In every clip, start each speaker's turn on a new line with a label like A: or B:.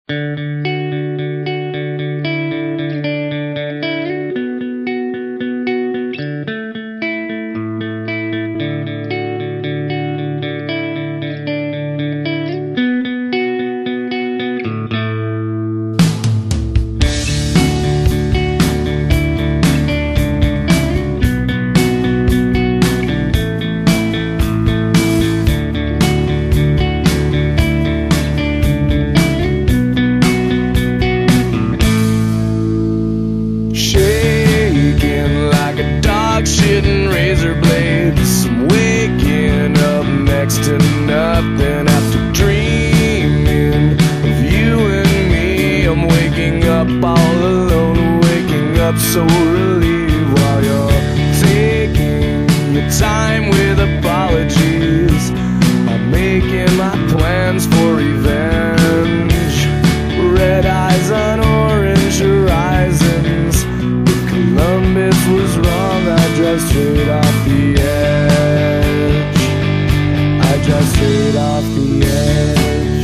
A: Shitting razor blades, I'm waking up next to nothing after dreaming of you and me. I'm waking up all alone, waking up so relieved while you're taking your time with apologies. I'm making my plans for revenge. Red eyes on orange horizons. If Columbus was wrong, I drive straight off the edge. I drive straight off the edge.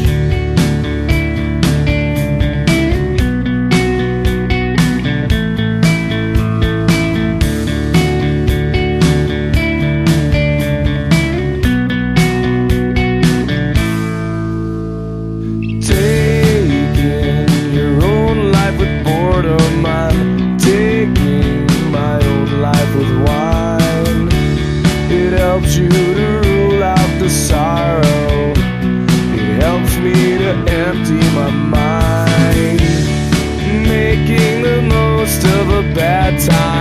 A: Taking your own life with boredom, I'm taking my own life with wine. It helps you to rule out the sorrow. It helps me to empty my mind. Making the most of a bad time.